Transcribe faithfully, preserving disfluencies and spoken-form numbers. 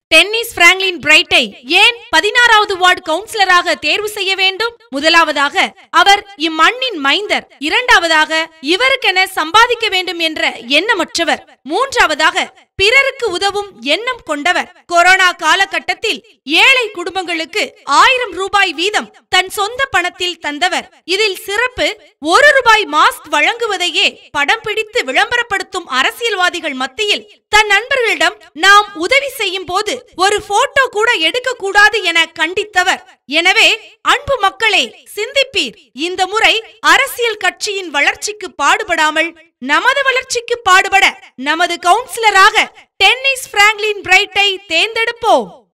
Tennis Franklin பிரைட்டை ஏன் பதினாறாவது ward கவுன்சிலராக தேர்வு செய்ய வேண்டும்? முதலாவதாக, அவர் இம்மண்ணின் மைந்தர். இரண்டாவதாக, இவருக்கென சம்பாதிக்க வேண்டும் என்ற எண்ணமற்றவர். மூன்றாவதாக, பிறருக்கு உதவும் எண்ணம் கொண்டவர். கொரோனா காலகட்டத்தில் ஏழை குடும்பங்களுக்கு ஆயிரம் ரூபாய் வீதம் தன் சொந்த பணத்தில் தந்தவர். இதில் சிறப்பு, ஒரு ரூபாய் மாஸ்க் வழங்குவதையே படம் பிடித்து விளம்பரப்படுத்தும் அரசியல்வாதிகள் மத்தியில் தன் நண்பர்களிடம் நாம் உதவி செய்யும் போது ஒரு போட்டோ கூட எடுக்க கூடாது என கண்டித்தவர். எனவே அன்பு மக்களே, சிந்திப்பீர். இந்த முறை அரசியல் கட்சியின் வளர்ச்சிக்கு பாடுபடாமல் நமது வளர்ச்சிக்கு பாடுபட நமது கவுன்சிலராக டென்னிஸ் பிராங்க்லின் பிரைட்டை தேர்ந்தெடுப்போம்.